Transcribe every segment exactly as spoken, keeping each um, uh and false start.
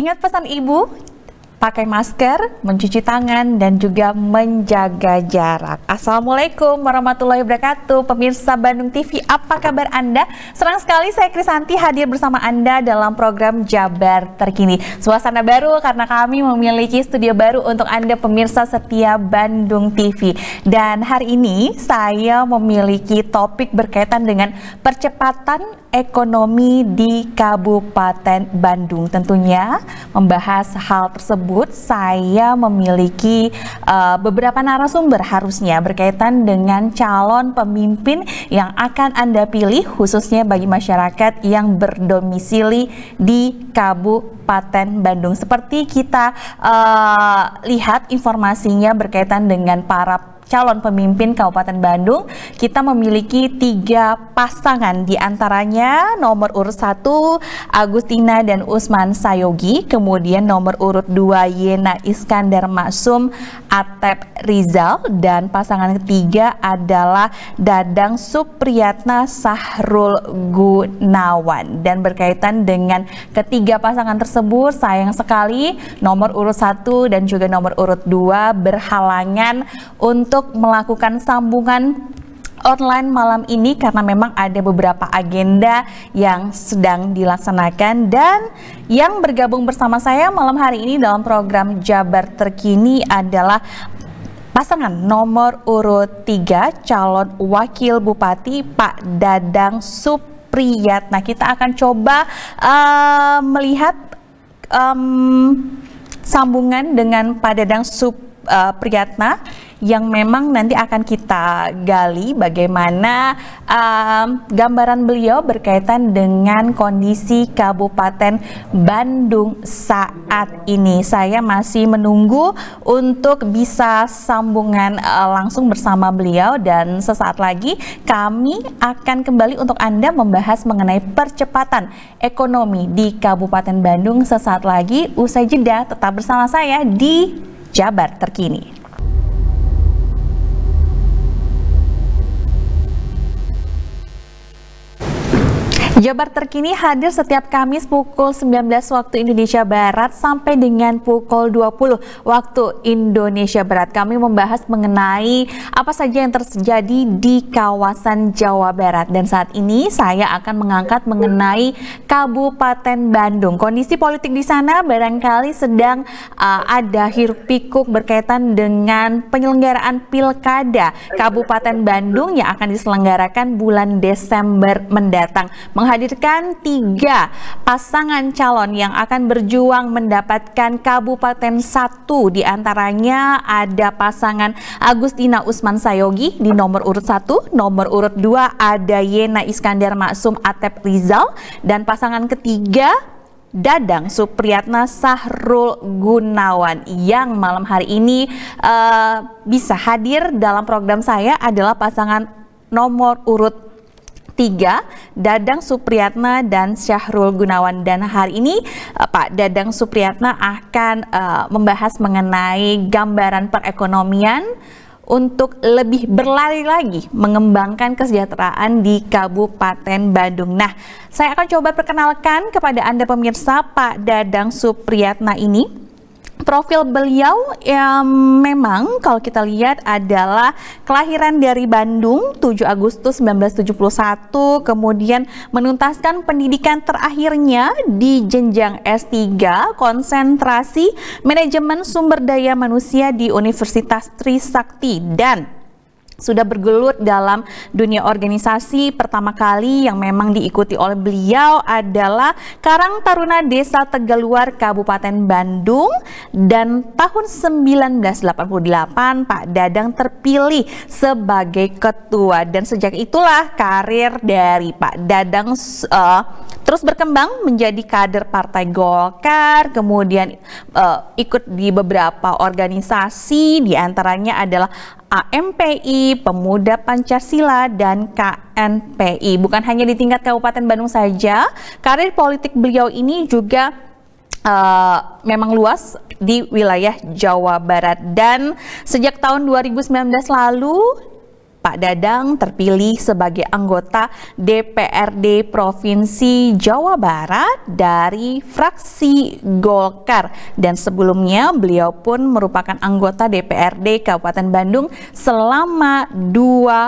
Ingat pesan ibu, pakai masker, mencuci tangan, dan juga menjaga jarak. Assalamualaikum warahmatullahi wabarakatuh. Pemirsa Bandung T V, apa kabar Anda? Senang sekali saya Krisanti hadir bersama Anda dalam program Jabar Terkini. Suasana baru karena kami memiliki studio baru untuk Anda pemirsa setia Bandung T V. Dan hari ini saya memiliki topik berkaitan dengan percepatan ekonomi di Kabupaten Bandung. Tentunya membahas hal tersebut saya memiliki uh, beberapa narasumber harusnya berkaitan dengan calon pemimpin yang akan Anda pilih khususnya bagi masyarakat yang berdomisili di Kabupaten Bandung. Seperti kita uh, lihat informasinya berkaitan dengan para calon pemimpin Kabupaten Bandung, kita memiliki tiga pasangan, diantaranya nomor urut satu Agustina dan Usman Sayogi, kemudian nomor urut dua Yena Iskandar Maksum Atep Rizal, dan pasangan ketiga adalah Dadang Supriyatna Sahrul Gunawan. Dan berkaitan dengan ketiga pasangan tersebut, sayang sekali nomor urut satu dan juga nomor urut dua berhalangan untuk melakukan sambungan online malam ini karena memang ada beberapa agenda yang sedang dilaksanakan. Dan yang bergabung bersama saya malam hari ini dalam program Jabar Terkini adalah pasangan nomor urut tiga calon wakil bupati Pak Dadang Supriyatna. Kita akan coba uh, melihat um, sambungan dengan Pak Dadang Supriyatna yang memang nanti akan kita gali bagaimana um, gambaran beliau berkaitan dengan kondisi Kabupaten Bandung saat ini. Saya masih menunggu untuk bisa sambungan uh, langsung bersama beliau, dan sesaat lagi kami akan kembali untuk Anda membahas mengenai percepatan ekonomi di Kabupaten Bandung. Sesaat lagi usai jeda, tetap bersama saya di Jabar Terkini. Jabar Terkini hadir setiap Kamis pukul sembilan belas waktu Indonesia Barat sampai dengan pukul dua puluh waktu Indonesia Barat. Kami membahas mengenai apa saja yang terjadi di kawasan Jawa Barat. Dan saat ini saya akan mengangkat mengenai Kabupaten Bandung. Kondisi politik di sana barangkali sedang uh, ada hiruk pikuk berkaitan dengan penyelenggaraan Pilkada Kabupaten Bandung yang akan diselenggarakan bulan Desember mendatang, menghadirkan tiga pasangan calon yang akan berjuang mendapatkan Kabupaten satu. Di antaranya ada pasangan Agustina Usman Sayogi di nomor urut satu, nomor urut dua ada Yena Iskandar Maksum Atep Rizal, dan pasangan ketiga Dadang Supriyatna Sahrul Gunawan. Yang malam hari ini uh, bisa hadir dalam program saya adalah pasangan nomor urut tiga, Dadang Supriyatna dan Sahrul Gunawan. Dan hari ini uh, Pak Dadang Supriyatna akan uh, membahas mengenai gambaran perekonomian untuk lebih berlari lagi mengembangkan kesejahteraan di Kabupaten Bandung. Nah, saya akan coba perkenalkan kepada Anda pemirsa Pak Dadang Supriyatna ini. Profil beliau yang memang kalau kita lihat adalah kelahiran dari Bandung tujuh Agustus seribu sembilan ratus tujuh puluh satu, kemudian menuntaskan pendidikan terakhirnya di jenjang S tiga konsentrasi manajemen sumber daya manusia di Universitas Trisakti, dan sudah bergelut dalam dunia organisasi. Pertama kali yang memang diikuti oleh beliau adalah Karang Taruna Desa Tegaluar Kabupaten Bandung, dan tahun seribu sembilan ratus delapan puluh delapan Pak Dadang terpilih sebagai ketua, dan sejak itulah karir dari Pak Dadang uh, terus berkembang menjadi kader Partai Golkar, kemudian uh, ikut di beberapa organisasi, diantaranya adalah A M P I, Pemuda Pancasila, dan K N P I. Bukan hanya di tingkat Kabupaten Bandung saja, karir politik beliau ini juga uh, memang luas di wilayah Jawa Barat. Dan sejak tahun dua ribu sembilan belas lalu, Pak Dadang terpilih sebagai anggota D P R D Provinsi Jawa Barat dari fraksi Golkar, dan sebelumnya beliau pun merupakan anggota D P R D Kabupaten Bandung selama dua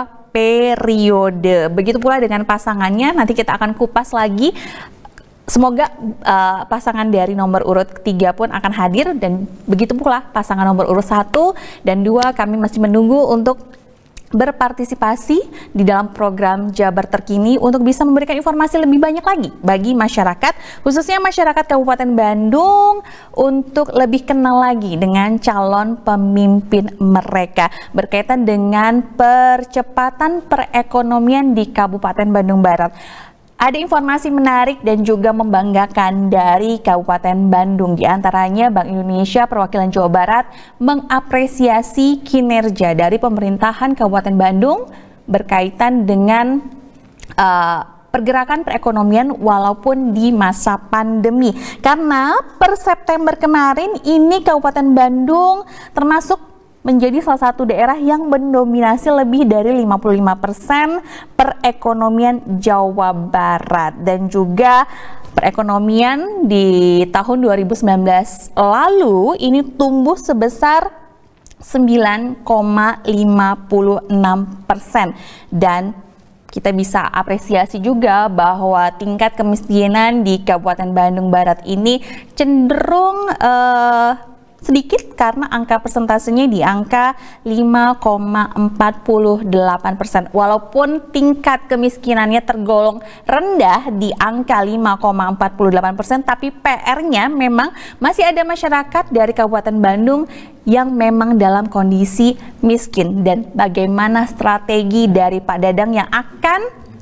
periode. Begitu pula dengan pasangannya, nanti kita akan kupas lagi. Semoga uh, pasangan dari nomor urut ketiga pun akan hadir, dan begitu pula pasangan nomor urut satu dan dua kami masih menunggu untuk berpartisipasi di dalam program Jabar Terkini untuk bisa memberikan informasi lebih banyak lagi bagi masyarakat, khususnya masyarakat Kabupaten Bandung, untuk lebih kenal lagi dengan calon pemimpin mereka berkaitan dengan percepatan perekonomian di Kabupaten Bandung Barat. Ada informasi menarik dan juga membanggakan dari Kabupaten Bandung. Di antaranya Bank Indonesia Perwakilan Jawa Barat mengapresiasi kinerja dari pemerintahan Kabupaten Bandung berkaitan dengan uh, pergerakan perekonomian walaupun di masa pandemi. Karena per September kemarin ini Kabupaten Bandung termasuk menjadi salah satu daerah yang mendominasi lebih dari lima puluh lima persen perekonomian Jawa Barat, dan juga perekonomian di tahun dua ribu sembilan belas lalu ini tumbuh sebesar sembilan koma lima enam persen, dan kita bisa apresiasi juga bahwa tingkat kemiskinan di Kabupaten Bandung Barat ini cenderung uh, sedikit karena angka persentasenya di angka lima koma empat delapan persen. Walaupun tingkat kemiskinannya tergolong rendah di angka lima koma empat delapan persen, tapi P R-nya memang masih ada masyarakat dari Kabupaten Bandung yang memang dalam kondisi miskin. Dan bagaimana strategi dari Pak Dadang yang akan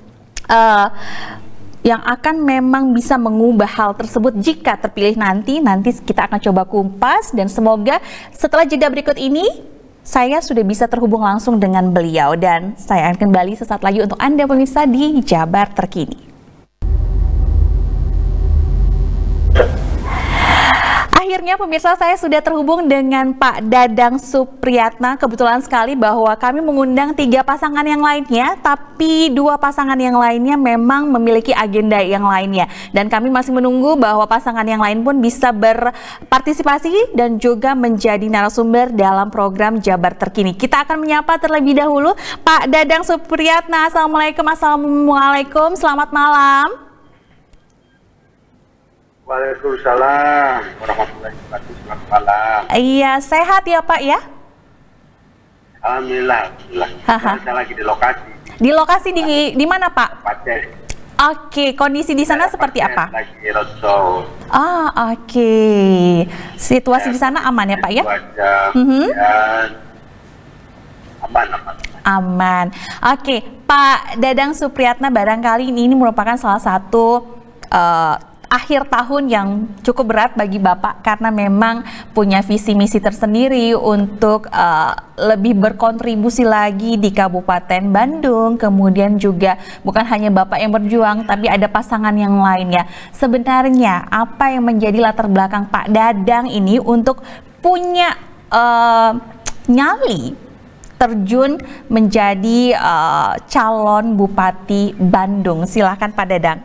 uh, yang akan memang bisa mengubah hal tersebut jika terpilih nanti, nanti kita akan coba kumpas, dan semoga setelah jeda berikut ini saya sudah bisa terhubung langsung dengan beliau, dan saya akan kembali sesaat lagi untuk Anda pemirsa di Jabar Terkini. Akhirnya pemirsa, saya sudah terhubung dengan Pak Dadang Supriyatna. Kebetulan sekali bahwa kami mengundang tiga pasangan yang lainnya, tapi dua pasangan yang lainnya memang memiliki agenda yang lainnya. Dan kami masih menunggu bahwa pasangan yang lain pun bisa berpartisipasi dan juga menjadi narasumber dalam program Jabar Terkini. Kita akan menyapa terlebih dahulu Pak Dadang Supriyatna. Assalamualaikum, Assalamualaikum, selamat malam. Waalaikumsalam warahmatullahi wabarakatuh. Selamat malam. Iya, sehat ya Pak ya? Alhamdulillah. Alhamdulillah. Saya lagi di lokasi. Di lokasi di di mana Pak? Pacet. Oke, kondisi di sana Saya seperti Pacet, apa? Lagi roadshow. Ah, oke. Situasi ya, di sana aman ya Pak ya? Mm-hmm. Aman, aman. Aman. Oke, Pak Dadang Supriyatna, barangkali ini, ini merupakan salah satu uh, akhir tahun yang cukup berat bagi Bapak karena memang punya visi misi tersendiri untuk uh, lebih berkontribusi lagi di Kabupaten Bandung. Kemudian juga bukan hanya Bapak yang berjuang, tapi ada pasangan yang lainnya. Sebenarnya apa yang menjadi latar belakang Pak Dadang ini untuk punya uh, nyali terjun menjadi uh, calon Bupati Bandung? Silahkan Pak Dadang.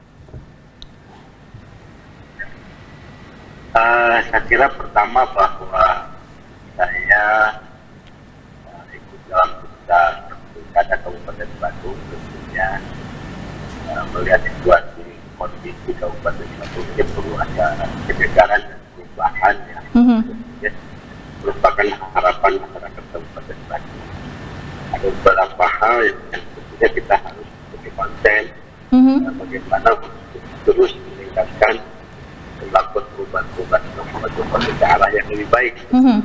Uh, saya kira pertama bahwa saya uh, ikut dalam pilkada Kabupaten Bandung, tentunya uh, melihat situasi kondisi Kabupaten Bandung ini perlu ada kejegaran dan perubahan ya. Mm-hmm. Ya, merupakan harapan masyarakat Kabupaten Bandung. Ada beberapa hal yang tentunya kita harus lebih konsen, mm-hmm. uh, bagaimana terus meningkatkan melakukan perubahan-perubahan untuk menuju ke arah yang lebih baik. Mm-hmm.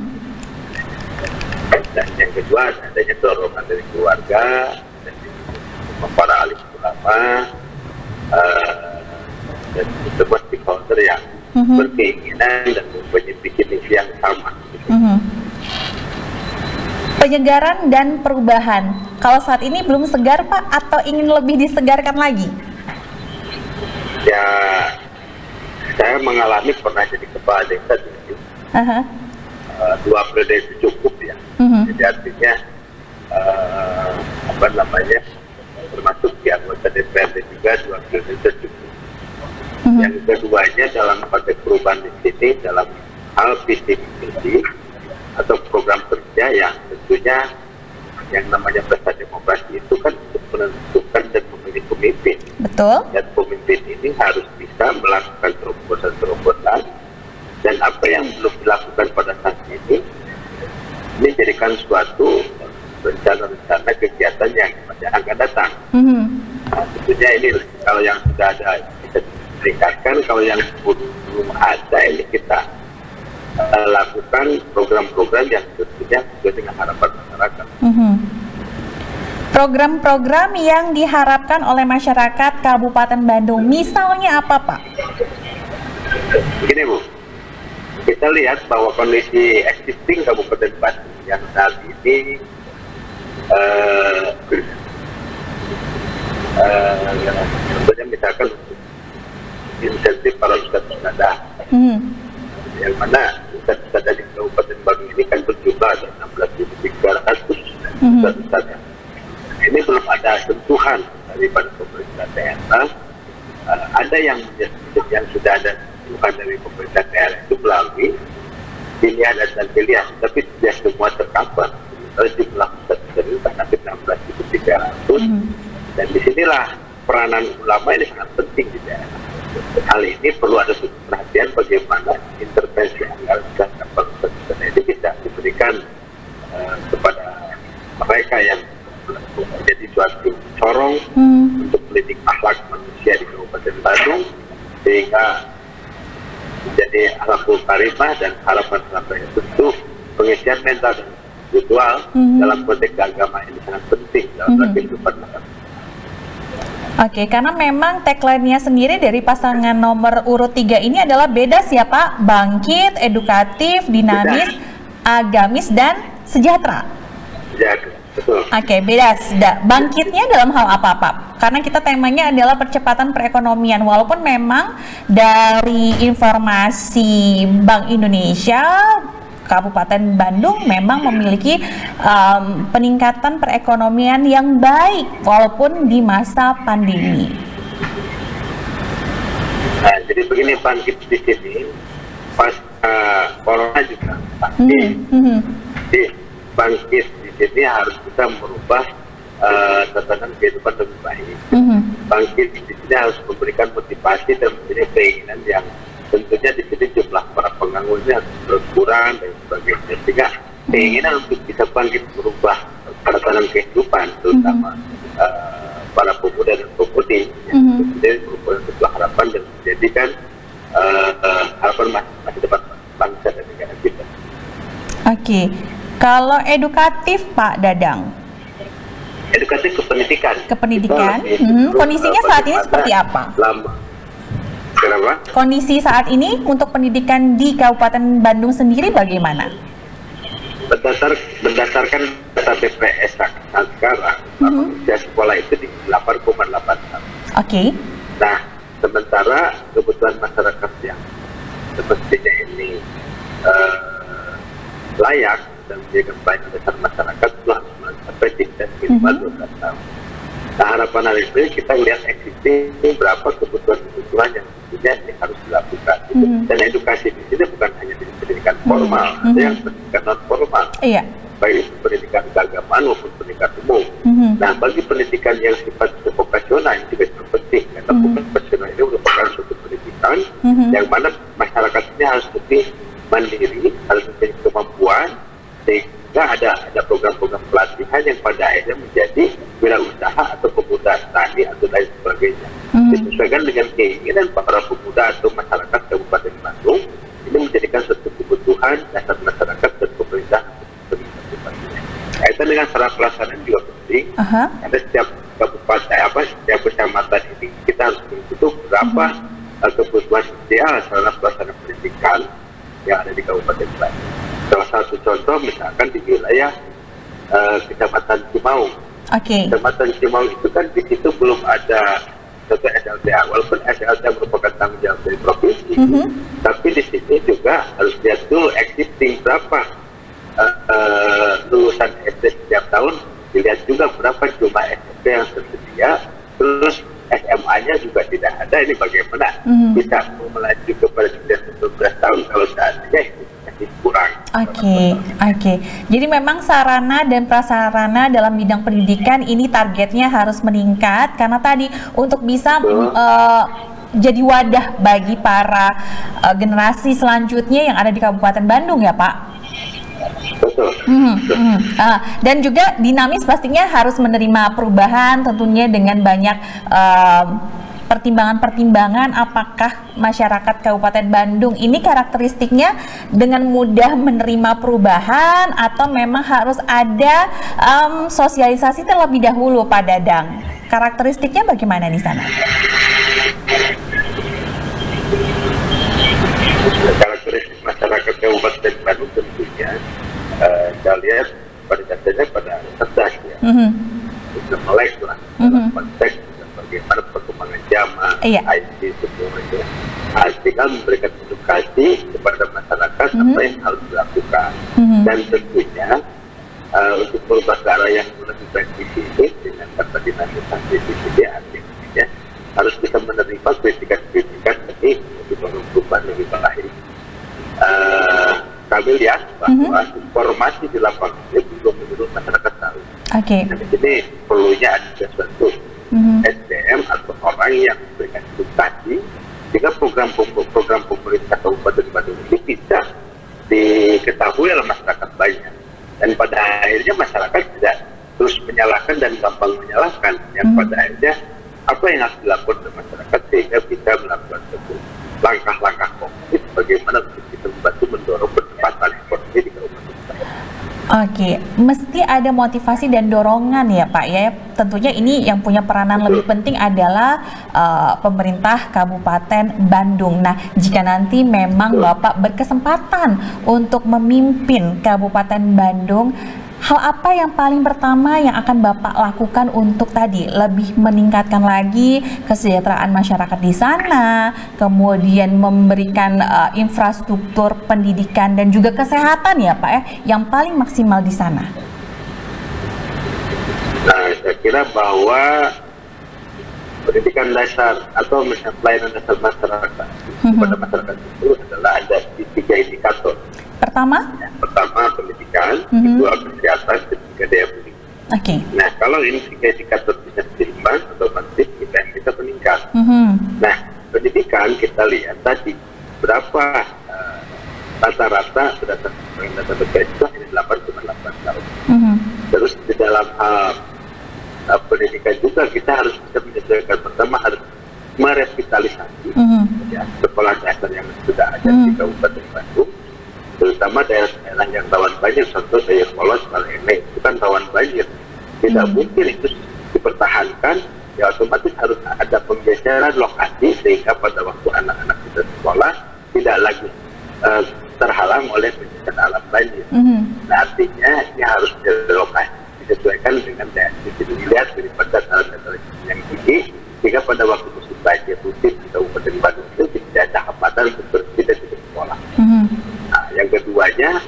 Dan yang kedua, adanya dorongan dari keluarga dan para alim ulama uh, dan semua stakeholder yang mm-hmm. berkeinginan dan mempunyai visi misi yang sama. Mm-hmm. Penyegaran dan perubahan. Kalau saat ini belum segar Pak, atau ingin lebih disegarkan lagi? Ya, saya mengalami pernah jadi kepala desa dulu. Uh-huh. Uh, dua periode itu cukup ya. Uh-huh. Jadi artinya uh, apa namanya, termasuk di anggota D P R D juga dua periode tercukup. Mm-hmm. Yang keduanya dalam konteks perubahan di sini dalam hal visi misi atau program kerja yang tentunya yang namanya pesta demokrasi itu kan untuk menentukan dan memilih pemimpin. Betul. Dan pemimpin ini harus bisa melakukan terobosan-terobosan, dan apa yang belum dilakukan pada saat ini ini jadikan suatu rencana-rencana kegiatan yang akan datang. Mm-hmm. Nah, tentunya ini kalau yang sudah ada bisa ditingkatkan, kalau yang belum ada ini kita uh, lakukan program-program yang tentunya sesuai dengan harapan masyarakat. Mm-hmm. Program-program yang diharapkan oleh masyarakat Kabupaten Bandung, misalnya apa, Pak? Begini, Bu, kita lihat bahwa kondisi existing Kabupaten Bandung yang saat ini uh, uh, contohnya misalkan insentif para ustadz-ustadzah, hmm. yang mana ustadz-ustadzah di Kabupaten Bandung ini kan berjumlah ada enam belas ribu tiga ratus hmm. ustadz-ustadzah. Ini belum ada sentuhan daripada pemerintah daerah. Uh, ada yang yang sudah ada sentuhan dari pemerintah daerah itu melalui pilihan dan pilihan, tapi tidak semua tercover. Harus jumlah ustadz-ustadzah sampai enam belas ribu tiga ratus, hmm. dan disinilah peranan ulama ini sangat penting di daerah. Hal ini perlu ada perhatian bagaimana intervensi anggaran dan kapasitas ini bisa diberikan uh, kepada mereka yang menjadi suatu corong hmm. untuk politik akhlak manusia di Kabupaten Bandung, sehingga menjadi akhlakul karimah dan harapan-harapan yang tentu pengisian mental dan spiritual hmm. dalam konteks agama ini sangat penting dalam hmm. kehidupan masyarakat. Oke, karena memang tagline-nya sendiri dari pasangan nomor urut tiga ini adalah beda siapa? Bangkit, edukatif, dinamis, beda. Agamis, dan sejahtera. Sejahtera, betul. Oke, beda. Bangkitnya dalam hal apa, Pak? Karena kita temanya adalah percepatan perekonomian. Walaupun memang dari informasi Bank Indonesia, Kabupaten Bandung memang memiliki um, peningkatan perekonomian yang baik walaupun di masa pandemi. Nah, jadi begini, bangkit di sini pas uh, corona juga pasti. Mm-hmm. Jadi bangkit di sini harus bisa merubah uh, tatanan kehidupan lebih baik. Mm-hmm. Bangkit di sini harus memberikan motivasi dan memberi keinginan yang tentunya di sini jumlah para penganggurannya berkurang dan sebagainya, sehingga keinginan untuk bisa bangkit merubah tatanan kehidupan, terutama mm-hmm. uh, para pemuda dan pemudi, mm-hmm. yang merupakan sebuah harapan dan menjadikan uh, uh, harapan masa depan bangsa dan negara kita. Oke, kalau edukatif, Pak Dadang? Edukatif ke pendidikan. Ke pendidikan, hmm. kondisinya saat ini seperti apa? Lama. Kenapa? Kondisi saat ini untuk pendidikan di Kabupaten Bandung sendiri bagaimana? Berdasar, berdasarkan data B P S sekarang, mm-hmm. usia sekolah itu di delapan koma delapan tahun. Oke. Okay. Nah, sementara kebutuhan masyarakat yang semestinya ini uh, layak dan menjadi banyak besar masyarakat telah sampai tingkat minimal dua belas tahun. Nah, harapan hari ini kita lihat existing berapa kebutuhan-kebutuhan yang tentunya ini harus dilakukan. Mm-hmm. Dan edukasi di sini bukan hanya di pendidikan formal, mm-hmm. ada yang pendidikan non formal, yeah. baik itu pendidikan keagamaan maupun pendidikan umum. Mm-hmm. Nah, bagi pendidikan yang sifatnya vokasional ini juga sangat penting, karena mm-hmm. vokasional ini merupakan suatu pendidikan mm-hmm. yang mana masyarakatnya harus lebih mandiri, harus memiliki kemampuan, sehingga ada ada program-program pelatihan yang pada akhirnya menjadi wirausaha atau pemuda tani atau lain sebagainya. Hmm. Disesuaikan dengan keinginan para pemuda atau masyarakat Kabupaten Bandung, ini menjadikan suatu kebutuhan dasar masyarakat dan pemerintah. Kaitan dengan cara pelaksanaan juga penting. Uh-huh. Ada setiap kabupaten apa setiap kecamatan ini kita harus menghitung berapa uh-huh. kebutuhan sosial sarana pelaksanaan pendidikan yang ada di Kabupaten Bandung. Salah satu contoh misalkan di wilayah uh, Kecamatan Cimaung. Okay. Kecamatan Cimaung itu kan di situ belum ada satu S L T A, walaupun S L T A merupakan tanggung jawab dari provinsi, mm-hmm. tapi di sini juga harus lihat dulu existing berapa uh, uh, lulusan S D setiap tahun dilihat juga berapa jumlah S M P yang tersedia, terus S M A-nya juga tidak ada. Ini bagaimana mm-hmm. bisa melaju kepada sembilan belas tahun kalau seandainya itu masih kurang. Oke, okay, oke. Okay. Jadi memang sarana dan prasarana dalam bidang pendidikan ini targetnya harus meningkat karena tadi untuk bisa uh, jadi wadah bagi para uh, generasi selanjutnya yang ada di Kabupaten Bandung ya Pak? Betul. Hmm, hmm. Ah, dan juga dinamis pastinya harus menerima perubahan tentunya dengan banyak uh, pertimbangan-pertimbangan apakah masyarakat Kabupaten Bandung ini karakteristiknya dengan mudah menerima perubahan atau memang harus ada um, sosialisasi terlebih dahulu Pak Dadang. Karakteristiknya bagaimana di sana? Karakteristik masyarakat Kabupaten Bandung tentunya uh, kita lihat pada dasarnya pada cerdas ya. Mm-hmm. Bisa melek lah dalam mm-hmm. konteks bagaimana perkembangan zaman, iya. I T semuanya. Nah, tinggal memberikan edukasi kepada masyarakat mm-hmm. apa yang harus dilakukan. Mm-hmm. Dan tentunya uh, untuk berubah ke arah yang lebih baik di sini dengan kata dinamisasi di sini artinya harus bisa menerima kritikan-kritikan ini untuk perubahan lebih baik. Uh, kami lihat bahwa mm-hmm. informasi di lapangan ini belum menurut masyarakat tahu. Okay. Dan di sini perlunya ada sesuatu mm-hmm. S D M atau orang yang memberikan edukasi sehingga program-program pemerintah Kabupaten Bandung ini bisa diketahui oleh masyarakat banyak. Dan pada akhirnya masyarakat tidak terus menyalahkan dan gampang menyalahkan. Yang mm-hmm. pada akhirnya apa yang harus dilakukan oleh masyarakat sehingga bisa melakukan satu langkah-langkah konkret bagaimana kita membantu mendorong percepatan ekonomi di Kabupaten Bandung. Oke, mesti ada motivasi dan dorongan ya Pak ya. Tentunya ini yang punya peranan Betul. lebih penting adalah uh, pemerintah Kabupaten Bandung. Nah, jika nanti memang Betul. Bapak berkesempatan untuk memimpin Kabupaten Bandung, hal apa yang paling pertama yang akan Bapak lakukan untuk tadi lebih meningkatkan lagi kesejahteraan masyarakat di sana, kemudian memberikan uh, infrastruktur pendidikan dan juga kesehatan ya Pak ya, yang paling maksimal di sana? Nah, saya kira bahwa pendidikan dasar atau misalnya pelayanan dasar masyarakat mm-hmm. kepada masyarakat itu adalah ada di tiga indikator. Pertama? Ya, pertama pendidikan, mm-hmm. kedua kesehatan, ketiga daya beli. Oke. Okay. Nah, kalau ini tiga indikator bisa seimbang, otomatis kita bisa meningkat. Mm-hmm. Nah, pendidikan kita lihat tadi berapa uh, rata-rata berdasarkan data B P S itu hanya delapan koma delapan tahun. Mm-hmm. Terus di dalam hal uh, pendidikan juga kita harus bisa menyesuaikan. Pertama harus merevitalisasi mm-hmm. ya, sekolah dasar yang sudah ada mm-hmm. di Kabupaten Bandung, terutama daerah-daerah yang rawan banjir, contoh Dayak Polos, Balene, itu kan rawan banjir. Tidak hmm. mungkin itu dipertahankan, ya otomatis harus ada penggeseran lokasi sehingga pada waktu anak-anak kita sekolah tidak lagi uh, terhalang oleh bencana alam banjir. Hmm. Nah, artinya ini harus direlokasi, disesuaikan dengan daerah itu dilihat daripada daerah yang tinggi, sehingga pada waktu musim banjir rutin di Kabupaten Bandung itu tidak ada hambatan untuk berhenti dari sekolah. Hmm. Nah, yang keduanya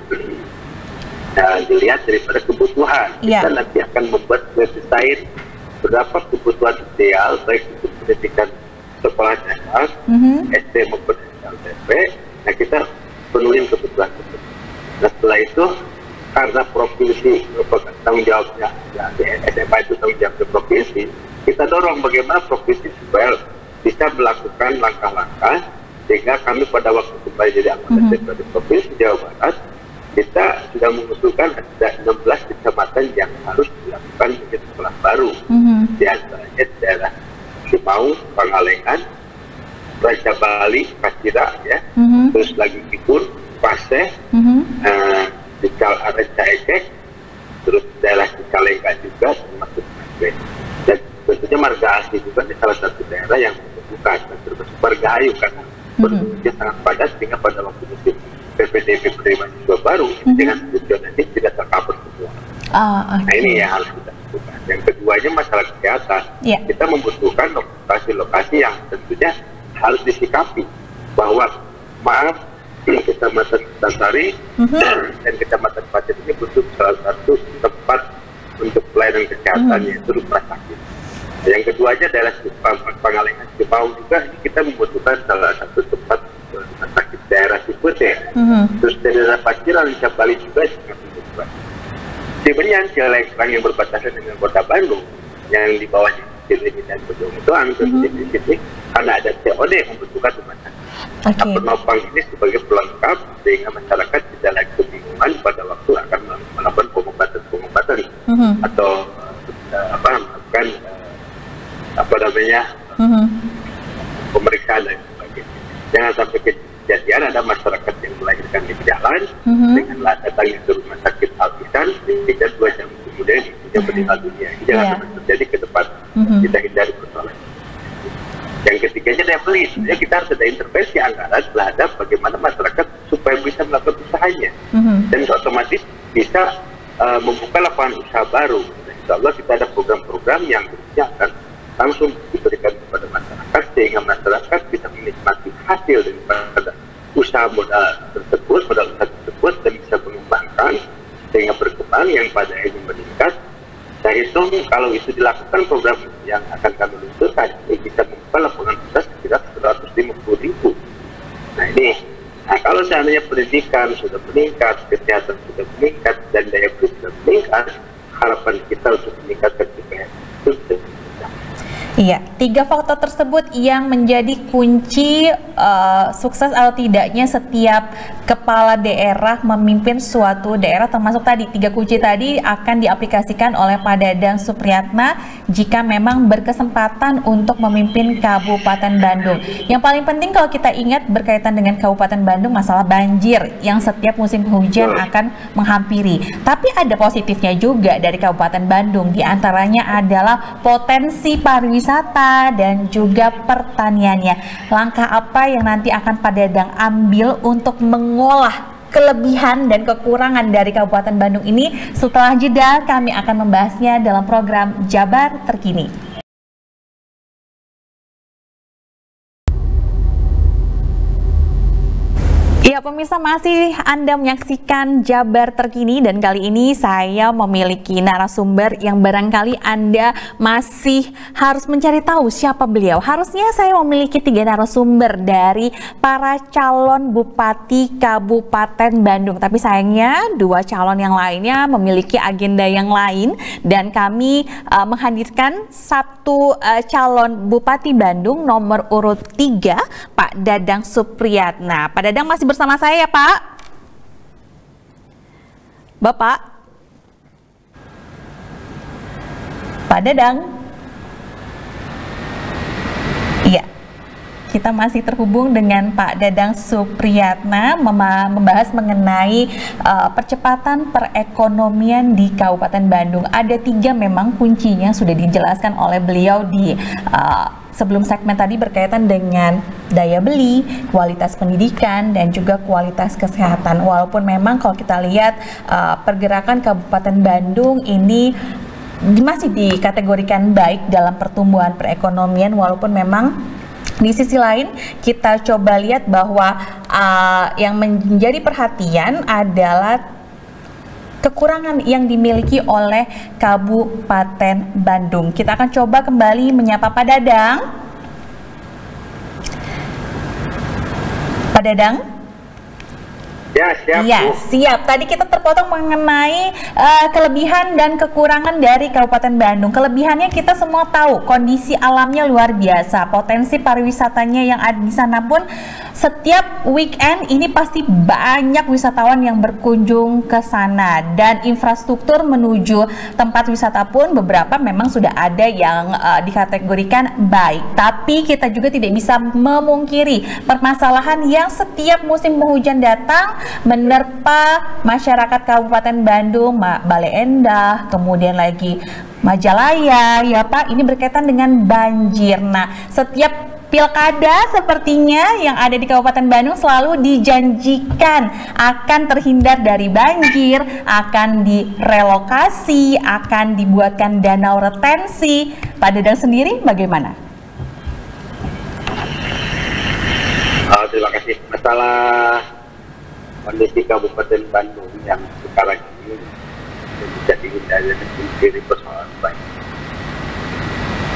nah, dilihat daripada kebutuhan. Yeah. Kita nanti akan membuat desain berapa kebutuhan ideal baik untuk pendidikan sekolah dasar, mm-hmm. S D maupun S M P. Nah, kita penuhin kebutuhan tersebut. Nah, setelah itu karena provinsi tanggung jawabnya ya, S M A itu tanggung jawab ke provinsi, kita dorong bagaimana provinsi supaya bisa melakukan langkah-langkah sehingga kami pada waktu kembali jadi anggota mm-hmm. dari Provinsi Jawa Barat, kita sudah mengusulkan ada enam belas kecamatan yang harus dilakukan menjadi sekolah baru. Mm-hmm. Di antaranya daerah Limau, Pangalengan, Raja Bali, Pasira, ya, mm-hmm. terus lagi Kibun, Paseh, mm-hmm. uh, di Raja Ekek, terus daerah Cicalengka juga termasuk Paseh. Dan tentunya Marga Asli juga di salah satu daerah yang membutuhkan, termasuk Margahayu karena penduduknya mm-hmm. sangat padat sehingga pada waktu musim P P D B penerima siswa baru mm-hmm. dengan tujuan ini tidak tercover semua. Uh, okay. Nah, ini yang harus kita lakukan. Yang keduanya masalah kesehatan. Yeah. Kita membutuhkan lokasi-lokasi yang tentunya harus disikapi bahwa maaf Kecamatan Tasari mm-hmm. dan Kecamatan Pasir ini butuh salah satu tempat untuk pelayanan misalnya itu rumah sakit. Yang keduanya adalah Pangalengan Cipaung juga kita membutuhkan salah satu tempat rumah sakit daerah Cipete. Mm-hmm. Terus daerah Paciran, Bali juga sangat membutuhkan. Sebenarnya Cilengkrang yang berbatasan dengan Kota Bandung yang di bawahnya Sydney dan Bojong doang, terus mm-hmm. di sini karena ada C O D yang membutuhkan rumah sakit. Okay. Penopang ini sebagai pelengkap sehingga masyarakat tidak lagi kebingungan pada waktu akan melakukan pengobatan-pengobatan mm-hmm. atau uh, apa melakukan uh, apa namanya mm-hmm. pemeriksaan dan sebagainya. Jangan sampai kejadian ada masyarakat yang melahirkan di jalan mm-hmm. dengan datangnya ke rumah sakit Al-Ihsan dan dua jam kemudian dia meninggal dunia. Ini jangan yeah. sampai terjadi ke depan. Mm-hmm. Kita hindari persoalan. Yang ketiganya daya beli. Jadi kita harus ada intervensi anggaran terhadap bagaimana masyarakat supaya bisa melakukan usahanya. Mm-hmm. Dan otomatis bisa uh, membuka lapangan usaha baru. Dan insya Allah kita ada program-program yang akan langsung diberikan kepada masyarakat sehingga masyarakat bisa menikmati hasil daripada usaha modal tersebut, modal usaha tersebut dan bisa mengembangkan sehingga berkembang yang pada akhirnya meningkat. Saya hitung kalau itu dilakukan program yang akan kami luncurkan ini bisa membuka lapangan kerja sekitar seratus lima puluh ribu. Nah ini, nah kalau seandainya pendidikan sudah meningkat, kesehatan sudah meningkat dan daya beli sudah meningkat, harapan kita untuk meningkatkan G P S itu sudah. Iya, tiga faktor tersebut yang menjadi kunci uh, sukses atau tidaknya setiap kepala daerah memimpin suatu daerah, termasuk tadi tiga kunci tadi akan diaplikasikan oleh Pak Dadang Supriyatna jika memang berkesempatan untuk memimpin Kabupaten Bandung. Yang paling penting kalau kita ingat berkaitan dengan Kabupaten Bandung masalah banjir yang setiap musim hujan akan menghampiri. Tapi ada positifnya juga dari Kabupaten Bandung, diantaranya adalah potensi pariwisata wisata dan juga pertaniannya. Langkah apa yang nanti akan Pak Dadang ambil untuk mengolah kelebihan dan kekurangan dari Kabupaten Bandung ini? Setelah jeda kami akan membahasnya dalam program Jabar Terkini. Ya pemirsa, masih Anda menyaksikan Jabar Terkini dan kali ini saya memiliki narasumber yang barangkali Anda masih harus mencari tahu siapa beliau. Harusnya saya memiliki tiga narasumber dari para calon Bupati Kabupaten Bandung, tapi sayangnya dua calon yang lainnya memiliki agenda yang lain dan kami uh, menghadirkan satu uh, calon Bupati Bandung nomor urut tiga, Pak Dadang Supriyatna. Pak Dadang masih bersama saya ya Pak. Bapak Pak Dadang. Iya, kita masih terhubung dengan Pak Dadang Supriyatna membahas mengenai uh, percepatan perekonomian di Kabupaten Bandung. Ada tiga memang kuncinya sudah dijelaskan oleh beliau di uh, sebelum segmen tadi berkaitan dengan daya beli, kualitas pendidikan, dan juga kualitas kesehatan. Walaupun memang kalau kita lihat uh, pergerakan Kabupaten Bandung ini masih dikategorikan baik dalam pertumbuhan perekonomian, walaupun memang di sisi lain kita coba lihat bahwa uh, yang menjadi perhatian adalah kekurangan yang dimiliki oleh Kabupaten Bandung. Kita akan coba kembali menyapa Pak Dadang. Pak Dadang? Ya, siap. Ya, siap. Tadi kita terpotong mengenai uh, kelebihan dan kekurangan dari Kabupaten Bandung. Kelebihannya kita semua tahu, kondisi alamnya luar biasa. Potensi pariwisatanya yang ada di sana pun setiap weekend ini pasti banyak wisatawan yang berkunjung ke sana, dan infrastruktur menuju tempat wisata pun beberapa memang sudah ada yang uh, dikategorikan baik. Tapi kita juga tidak bisa memungkiri permasalahan yang setiap musim penghujan datang menerpa masyarakat Kabupaten Bandung, Bale Endah, kemudian lagi Majalaya, ya Pak, ini berkaitan dengan banjir. Nah, setiap pilkada sepertinya yang ada di Kabupaten Bandung selalu dijanjikan akan terhindar dari banjir, akan direlokasi, akan dibuatkan danau retensi. Pak Dadang sendiri bagaimana? Oh, terima kasih. Masalah kondisi Kabupaten Bandung yang sekarang ini menjadi hindari dari persoalan banjir.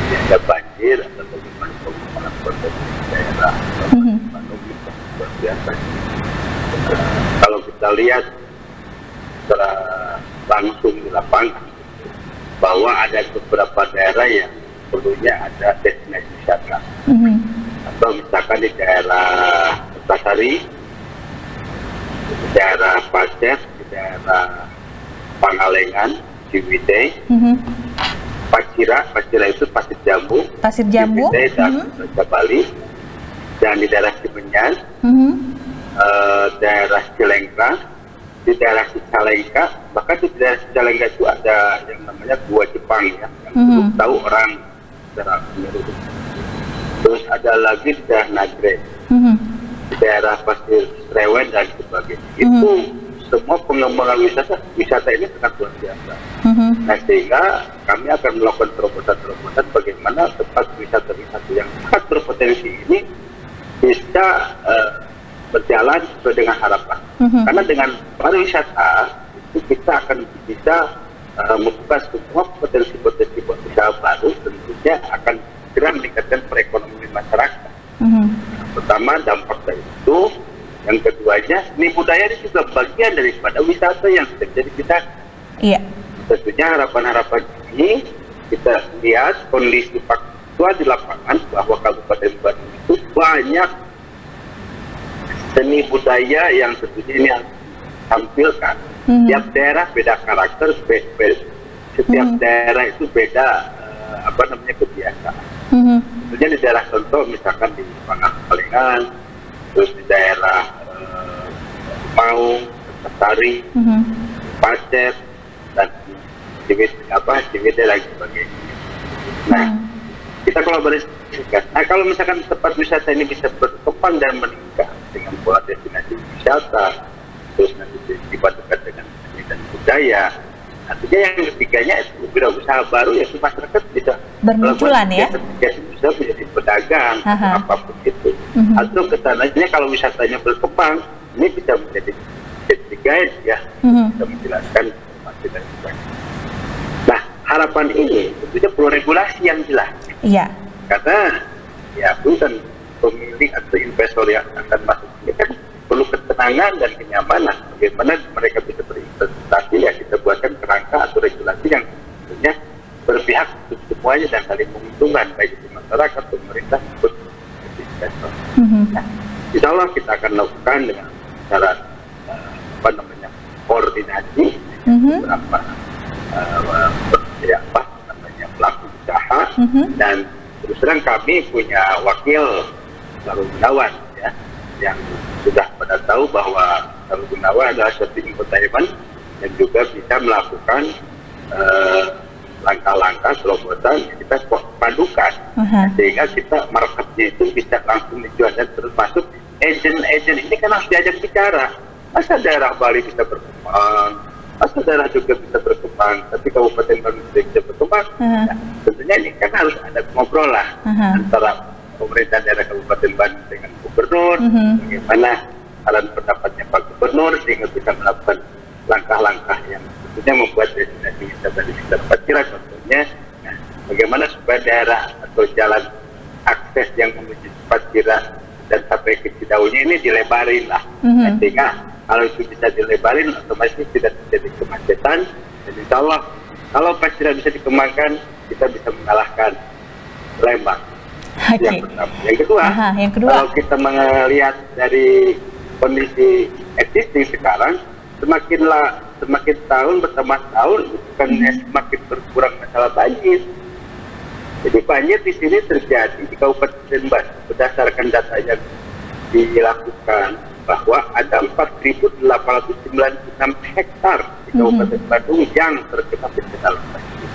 ada banjir atau bagaimana pengembangan potensi daerah ekonomi luar biasa. Uh, kalau kita lihat secara langsung di lapangan bahwa ada beberapa daerah yang perlunya ada destinasi wisata. Mm-hmm. Atau misalkan di daerah Antasari, di daerah Pacet, di daerah Pangalengan, Ciwidey, mm-hmm. Pacira, Pacira itu Pasir Jambu, Pasir Jambu, Ciwidey dan mm-hmm. Bali, dan di daerah Cimenyan, mm-hmm. uh, daerah Cilengka, di daerah Cicalengka, bahkan di daerah Cicalengka itu ada yang namanya Gua Jepang ya, yang mm-hmm. belum tahu orang secara menyeluruh. Terus ada lagi di daerah Nagreg, mm-hmm. di daerah Pasir Rewen dan sebagainya. Mm-hmm. Itu semua pengembangan wisata, wisata ini sangat luar biasa. Mm-hmm. Nah, sehingga kami akan melakukan terobosan-terobosan bagaimana tempat wisata-wisata yang sangat berpotensi ini bisa uh, berjalan sesuai dengan harapan. Mm-hmm. Karena dengan pariwisata itu kita akan bisa uh, membuka semua potensi-potensi usaha baru, tentunya akan segera meningkatkan perekonomian masyarakat. Mm-hmm. Pertama, dampak dari itu. Yang keduanya, seni budaya ini juga bagian daripada wisata yang terjadi kita. Iya. Tentunya harapan-harapan ini kita lihat kondisi faktual di lapangan bahwa Kabupaten Bandung itu banyak seni budaya yang tentunya ini tampilkan. Mm-hmm. Setiap daerah beda karakter, be be setiap mm-hmm. daerah itu beda uh, apa namanya kebiasaan. Mm-hmm. Tentunya di daerah contoh misalkan di Pangalengan, terus di daerah uh, Maung, Antasari, mm-hmm. Pacet, dan Ciwidey apa Ciwidey dan sebagainya. Nah, mm-hmm. kita kolaborasikan. Nah, kalau misalkan tempat wisata ini bisa berkembang dan meningkat dengan pola destinasi wisata, terus nanti dipadukan dengan seni dan budaya, artinya yang ketiganya itu usaha baru ya masyarakat bisa bermunculan ya. Bisa menjadi pedagang atau apapun itu. Mm-hmm. Atau kesananya kalau wisatanya berkembang, ini bisa menjadi jadi guide ya, mm-hmm. bisa menjelaskan informasi dan sebagainya. Nah, harapan ini tentunya perlu regulasi yang jelas. Iya. Karena ya bukan pemilik atau investor yang akan masuk ini kan perlu ketenangan dan kenyamanan. Bagaimana mereka bisa berinvestasi ya kita buatkan kerangka atau regulasi yang tentunya berpihak untuk semuanya dan saling menguntungkan baik itu masyarakat, pemerintah maupun investor. Mm-hmm. Nah, insya Allah kita akan lakukan dengan cara uh, apa namanya koordinasi mm-hmm. beberapa uh, ya apa namanya pelaku usaha mm-hmm. dan terus terang kami punya wakil Sarul Gunawan ya yang sudah pada tahu bahwa Sarul Gunawan adalah suatu infotainment yang juga bisa melakukan uh, langkah-langkah terobosan yang kita padukan uh-huh. sehingga kita marketnya itu bisa langsung dijual dan terus masuk. Agent-agent ini kan harus diajak bicara. Masa daerah Bali bisa berkembang, masa daerah juga bisa berkembang, tapi Kabupaten Bandung bisa berkembang. Uh-huh. Nah, tentunya ini kan harus ada ngobrol lah uh-huh. antara pemerintah daerah Kabupaten Bandung dengan gubernur, uh-huh. bagaimana saran pendapatnya Pak Gubernur sehingga bisa melakukan langkah-langkah yang tentunya membuat destinasi wisata di sekitar Pacira contohnya. Nah, bagaimana supaya daerah atau jalan akses yang menuju Pacira dan sampai ke Cidaunya ini dilebarin lah. Mm-hmm. Nah, sehingga kalau itu bisa dilebarin otomatis tidak terjadi kemacetan. Dan insya Allah kalau Pacira bisa dikembangkan kita bisa mengalahkan Lembang. Okay. Yang pertama. Yang kedua, Aha, yang kedua, kalau kita melihat dari kondisi existing sekarang, semakinlah semakin tahun bertambah tahun bukannya hmm. semakin berkurang masalah banjir. Jadi banjir di sini terjadi di Kabupaten Bandung berdasarkan data yang dilakukan bahwa ada empat ribu delapan ratus sembilan puluh enam hektar di Kabupaten hmm. Bandung yang terkena bencana banjir.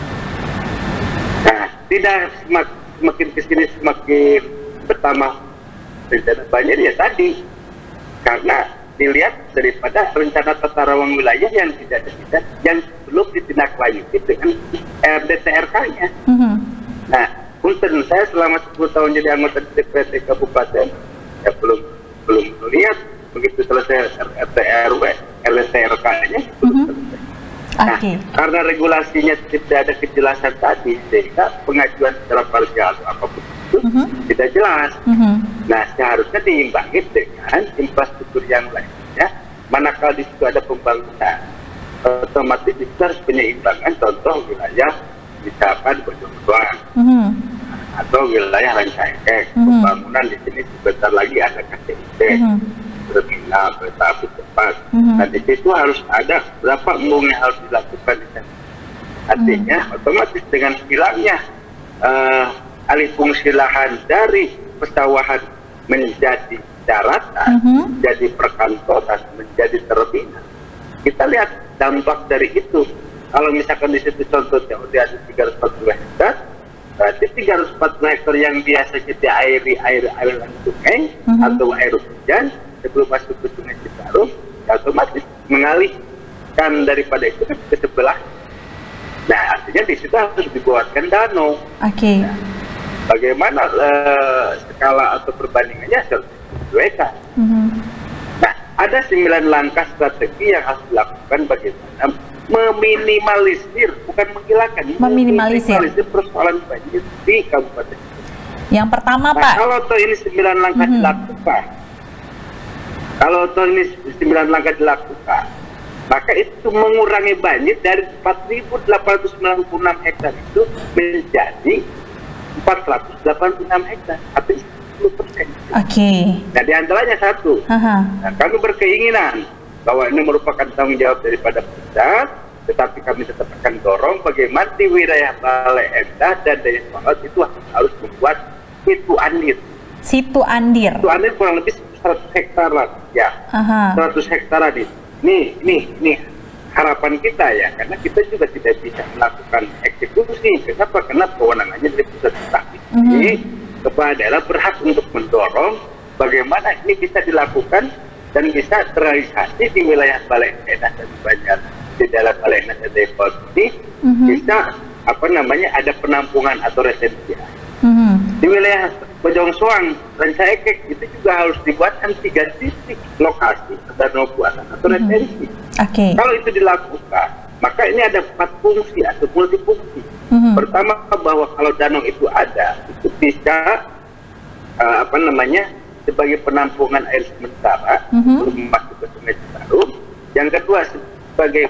Nah, tidak semakin, semakin kesini semakin bertambah bencana banjir ya tadi karena dilihat daripada rencana tata ruang wilayah yang tidak tidak yang belum ditindaklanjuti dengan R D T R K-nya. Mm-hmm. Nah, punten saya selama sepuluh tahun jadi anggota D P R D Kabupaten, ya belum belum melihat begitu selesai R T R W, R D T R K-nya belum mm-hmm. selesai. Nah, okay. Karena regulasinya tidak ada kejelasan tadi, sehingga pengajuan secara parsial atau apapun itu uh-huh. tidak jelas. Uh-huh. Nah, seharusnya diimbangi dengan infrastruktur yang lainnya. Manakala di situ ada pembangunan, otomatis itu harus penyeimbangan. Contoh wilayah misalkan Bojong Soang uh-huh. atau wilayah Rancaikek, uh-huh. pembangunan di sini sebentar lagi ada K T I P. Uh-huh. terminal kereta api cepat. Mm-hmm. Nah di situ harus ada berapa embung yang harus dilakukan. Artinya mm-hmm. otomatis dengan hilangnya uh, alih fungsi lahan dari persawahan menjadi daratan, mm-hmm. menjadi perkantoran, menjadi terminal. Kita lihat dampak dari itu. Kalau misalkan di situ contohnya udah ada tiga ratus empat puluh hektar, berarti tiga ratus empat puluh hektar yang biasanya diairi air aliran sungai mm-hmm. atau air hujan sebelum masuk ke Sungai Citarum, ya otomatis mengalihkan daripada itu ke sebelah. Nah, artinya di situ harus dibuatkan danau. Oke. Okay. Nah, bagaimana uh, skala atau perbandingannya harus disesuaikan. Mm-hmm. Nah, ada sembilan langkah strategi yang harus dilakukan bagaimana meminimalisir, bukan menghilangkan, meminimalisir, meminimalisir persoalan banjir di Kabupaten. Yang pertama, nah, Pak. Kalau toh ini sembilan langkah mm-hmm. dilakukan, Kalau toh ini sembilan langkah dilakukan, maka itu mengurangi banjir dari empat ribu delapan ratus sembilan puluh enam hektar itu menjadi empat ratus delapan puluh enam hektar, atau sepuluh persen. Oke. Okay. Nah, di antaranya satu. Uh-huh. Nah, kami berkeinginan bahwa ini merupakan tanggung jawab daripada pusat, tetapi kami tetap akan dorong bagaimana di wilayah Bale Endah dan Dayakolot itu harus membuat situ andir. Situ andir. Situ andir kurang lebih seratus hektar lah, ya. Aha. seratus hektar di. Nih, nih, nih harapan kita ya, karena kita juga tidak bisa melakukan eksekusi. Kenapa? Karena kewenangannya dari pusat tapi mm-hmm. kepala daerah berhak untuk mendorong bagaimana ini bisa dilakukan dan bisa terrealisasi di wilayah Bale Endah dan Banjar, di dalam Bale Endah dan Dayakolot ini mm-hmm. bisa apa namanya ada penampungan atau retensi. Mm-hmm. Di wilayah Bojong Soang, Rancaikek itu juga harus dibuatkan tiga titik lokasi danau buatan atau retensi. Mm-hmm. Okay. Kalau itu dilakukan, maka ini ada empat fungsi atau multifungsi. Mm-hmm. Pertama, bahwa kalau danau itu ada, itu bisa uh, apa namanya sebagai penampungan air sementara mm-hmm. belum masuk ke Sungai Citarum. Yang kedua, sebagai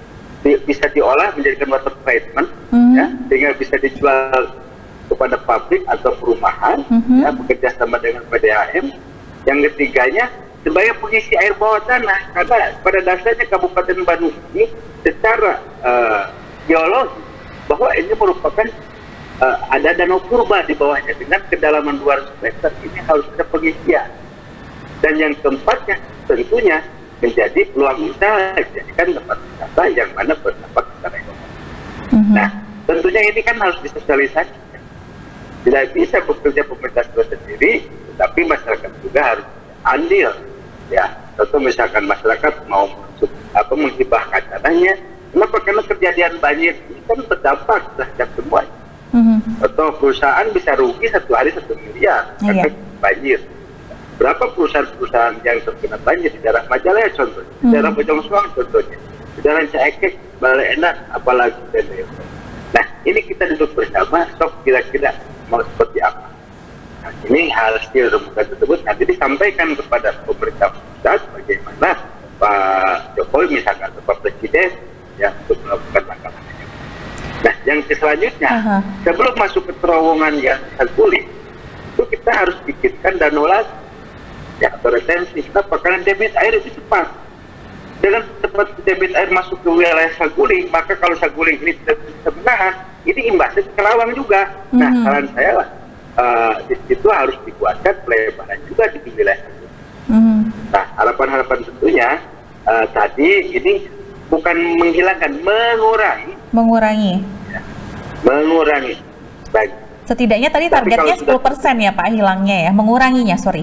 di, bisa diolah menjadikan water treatment, mm-hmm. ya, sehingga bisa dijual kepada pabrik atau perumahan, mm-hmm. ya, bekerja sama dengan P D A M. Yang ketiganya sebagai pengisi air bawah tanah, karena pada dasarnya Kabupaten Bandung ini secara uh, geologi bahwa ini merupakan uh, ada danau purba di bawahnya dengan kedalaman dua ratus meter, ini harus ada pengisian. Dan yang keempatnya tentunya menjadi peluang usaha, dijadikan tempat wisata yang mana berdampak secara ekonomi. Mm-hmm. Nah, tentunya ini kan harus disosialisasikan. Tidak bisa bekerja pemerintah sendiri, tapi masyarakat juga harus andil. Ya, tentu misalkan masyarakat mau masuk, apa menghibahkan tanahnya, kenapa? Karena kejadian banjir ini kan berdampak terhadap semuanya. Mm-hmm. Atau perusahaan bisa rugi satu hari satu miliar karena yeah. banjir. Berapa perusahaan-perusahaan yang terkena banjir di daerah Majalaya contohnya, mm-hmm. di daerah Bojong Soang contohnya, di daerah Rancaikek, Bale Endah, apalagi dan lain-lain. Nah, ini kita duduk bersama, sok kira-kira mau seperti apa. Nah, ini hasil remukan tersebut nanti disampaikan kepada pemerintah pusat bagaimana Pak Jokowi misalkan atau Pak Presiden ya untuk melakukan langkah-langkahnya. Nah, yang selanjutnya uh-huh. sebelum masuk ke terowongan yang Saguling itu kita harus bikinkan danau lagi ya atau retensi. Kenapa? Karena debit air itu cepat. Dengan cepat debit air masuk ke wilayah Saguling, maka kalau Saguling ini tidak bisa menahan, ini imbasnya ke Kerawang juga. Mm-hmm. Nah, saran saya lah, uh, di situ harus dibuatkan pelebaran juga di wilayah Saguling. Mm-hmm. Nah, harapan-harapan tentunya uh, tadi ini bukan menghilangkan, mengurangi. Mengurangi. Ya, mengurangi. Baik. Setidaknya tadi targetnya sepuluh persen ya Pak hilangnya ya, menguranginya, sorry.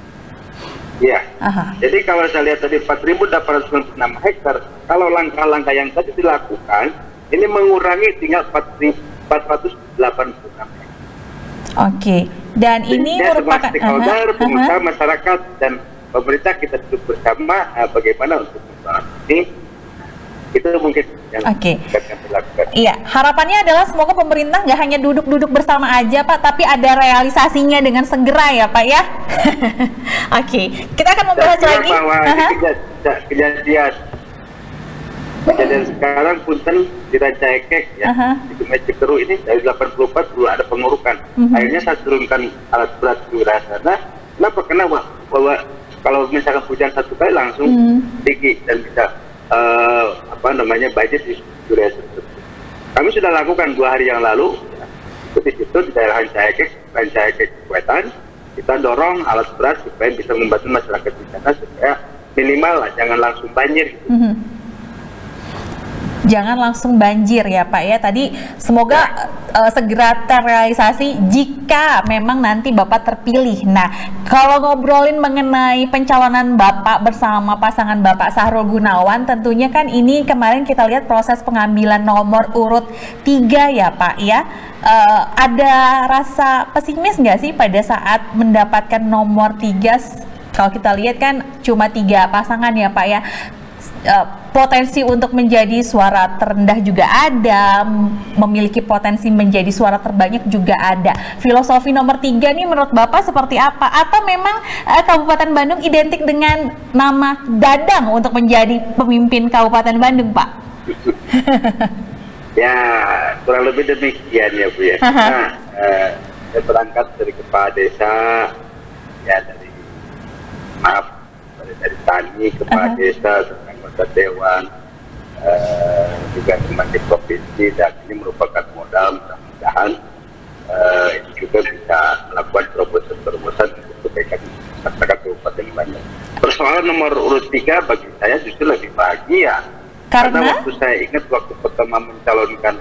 Ya, Aha. Jadi kalau saya lihat tadi empat ribu delapan ratus sembilan puluh enam hektar, kalau langkah-langkah yang tadi dilakukan, ini mengurangi tinggal empat ratus delapan puluh enam hektar. Oke, dan ini jadi, merupakan stakeholder, pengusaha, masyarakat, dan pemerintah kita duduk bersama uh, bagaimana untuk membangun ini. Itu mungkin yang Oke. akan dilakukan. Iya, harapannya adalah semoga pemerintah nggak hanya duduk-duduk bersama aja Pak, tapi ada realisasinya dengan segera ya Pak ya. Oke, kita akan membahas Saya lagi. kira bahwa Aha. ini kejadian, kejadian kejadian sekarang punten di Rancaikek ya, Aha. di Sungai Cikeru ini dari delapan puluh empat dulu ada pengurukan. Mhm. Akhirnya saya turunkan alat berat di sana. Kenapa? Karena bahwa, bahwa kalau misalkan hujan satu kali langsung Mhm. tinggi dan bisa eh, apa namanya budget di wilayah tersebut. Kami sudah lakukan dua hari yang lalu ya, di situ di daerah Rancaikek, Rancaikek Wetan, kita dorong alat berat supaya bisa membantu masyarakat di sana supaya minimal lah jangan langsung banjir. Gitu. Mhm. Jangan langsung banjir ya Pak ya. Tadi semoga uh, segera terrealisasi jika memang nanti Bapak terpilih. Nah, kalau ngobrolin mengenai pencalonan Bapak bersama pasangan Bapak Sahrul Gunawan, tentunya kan ini kemarin kita lihat proses pengambilan nomor urut tiga ya Pak ya. Uh, ada rasa pesimis nggak sih pada saat mendapatkan nomor tiga? Kalau kita lihat kan cuma tiga pasangan ya Pak ya. Uh, potensi untuk menjadi suara terendah juga ada, memiliki potensi menjadi suara terbanyak juga ada. Filosofi nomor tiga nih menurut Bapak seperti apa? Atau memang uh, Kabupaten Bandung identik dengan nama Dadang untuk menjadi pemimpin Kabupaten Bandung, Pak? Ya, kurang lebih demikian ya Bu ya. Nah, eh, saya berangkat dari kepala desa, ya dari maaf dari, dari tani kepala Uh-huh. desa, anggota dewan, eh, juga teman di provinsi, dan ini merupakan modal mudah-mudahan eh, ini juga bisa melakukan terobosan-terobosan untuk kebaikan masyarakat Kabupaten Bandung. Persoalan nomor urut tiga bagi saya justru lebih bahagia. Karena, Karena waktu saya ingat waktu pertama mencalonkan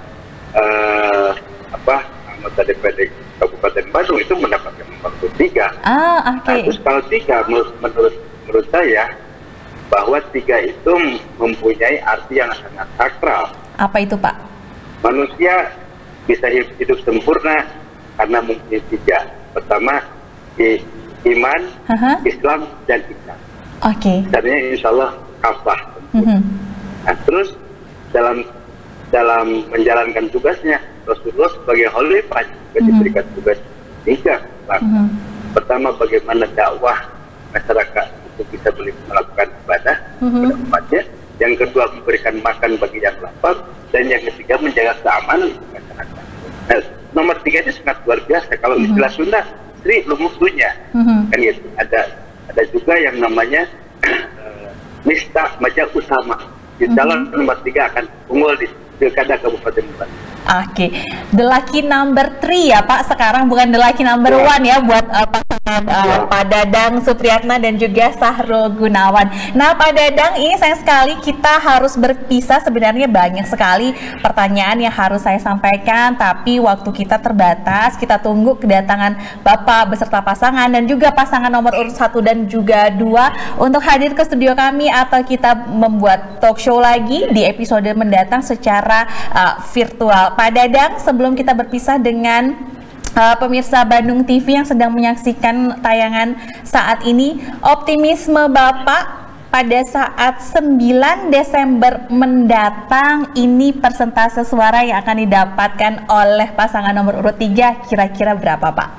uh, apa anggota D P R D Kabupaten Bandung itu mendapatkan nomor urut tiga. ah oke. Nah, terus kalau tiga menurut, menurut menurut saya bahwa tiga itu mempunyai arti yang sangat sakral. Apa itu Pak? Manusia bisa hidup, hidup sempurna karena mempunyai tiga. Pertama i, iman, Aha. Islam, dan ihsan. Oke. Artinya insya Allah kafah. Mhm. Nah, terus dalam dalam menjalankan tugasnya Rasulullah sebagai khalifah juga Mhm. diberikan tugas tiga. Mhm. Pertama, bagaimana dakwah masyarakat untuk bisa melakukan ibadah Mhm. kepada umatnya. Yang kedua, memberikan makan bagi yang lapar. Dan yang ketiga, menjaga keamanan masyarakat. Nah, nomor tiga ini sangat luar biasa. Kalau Mhm. istilah Sunda, Sri Lumusunya. Mhm. Kan gitu. Ada ada juga yang namanya uh, Mista Maja Utama. Di calon nomor tiga akan unggul di Pilkada Kabupaten Bandung. Oke, the lucky number three ya Pak, sekarang bukan the lucky number Ya. one ya buat uh, pasangan uh, Ya. Pak Dadang Supriyatna dan juga Sahrul Gunawan. Nah Pak Dadang, ini sayang sekali kita harus berpisah, sebenarnya banyak sekali pertanyaan yang harus saya sampaikan, tapi waktu kita terbatas. Kita tunggu kedatangan Bapak beserta pasangan dan juga pasangan nomor urut satu dan juga dua untuk hadir ke studio kami atau kita membuat talk show lagi di episode mendatang secara uh, virtual. Pak Dadang, sebelum kita berpisah dengan uh, pemirsa Bandung T V yang sedang menyaksikan tayangan saat ini, optimisme Bapak pada saat sembilan Desember mendatang ini persentase suara yang akan didapatkan oleh pasangan nomor urut tiga kira-kira berapa Pak?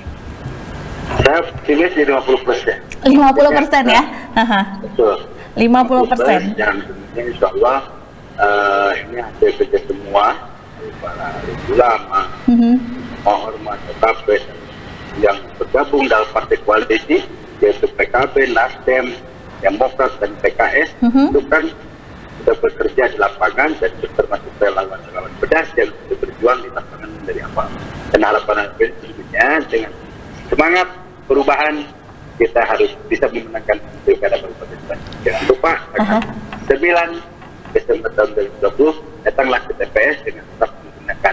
Saya optimis di lima puluh persen. lima puluh persen ya? Haha. Betul. lima puluh persen. Dan tentunya insya Allah uh, ini hasil kerja semua para ulama, Mhm. ormas, K P yang bergabung dalam partai koalisi yaitu P K B, Nasdem, Demokrat, dan P K S. Mhm. Itu kan sudah bekerja di lapangan dan termasuk relawan-relawan pedas yang sudah berjuang di lapangan dari awal. Dan harapan tentunya dengan semangat perubahan kita harus bisa memenangkan Pilkada Kabupaten Bandung. Jangan lupa tanggal sembilan Desember tahun dua ribu dua puluh datanglah ke T P S dengan tetap menggunakan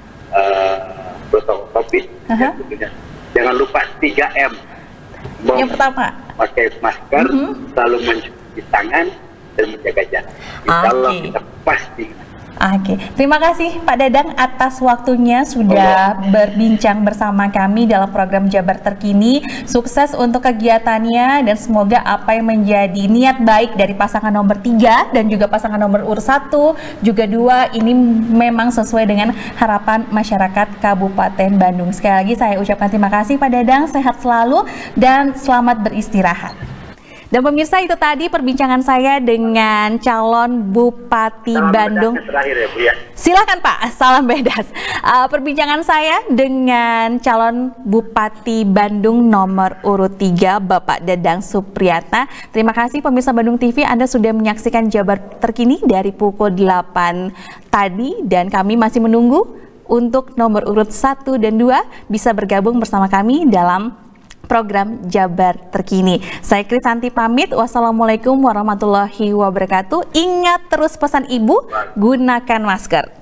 uh, protokol COVID. Aha. Dan tentunya jangan lupa tiga M. Yang pertama, Pakai masker, Mhm. selalu mencuci tangan, dan menjaga jarak. Insya Allah Oke. kita pasti. Oke, terima kasih Pak Dadang atas waktunya sudah berbincang bersama kami dalam program Jabar Terkini. Sukses untuk kegiatannya dan semoga apa yang menjadi niat baik dari pasangan nomor tiga dan juga pasangan nomor urut satu juga dua ini memang sesuai dengan harapan masyarakat Kabupaten Bandung. Sekali lagi saya ucapkan terima kasih Pak Dadang, sehat selalu dan selamat beristirahat. Dan pemirsa, itu tadi perbincangan saya dengan calon Bupati salam Bandung. Terakhir ya, Bu, ya. Silakan Pak, salam bedas. Uh, perbincangan saya dengan calon Bupati Bandung nomor urut tiga, Bapak Dadang Supriyatna. Terima kasih pemirsa Bandung T V, Anda sudah menyaksikan Jabar Terkini dari pukul delapan tadi dan kami masih menunggu untuk nomor urut satu dan dua bisa bergabung bersama kami dalam program Jabar Terkini. Saya Krisanti pamit. Wassalamualaikum warahmatullahi wabarakatuh. Ingat terus pesan ibu, gunakan masker.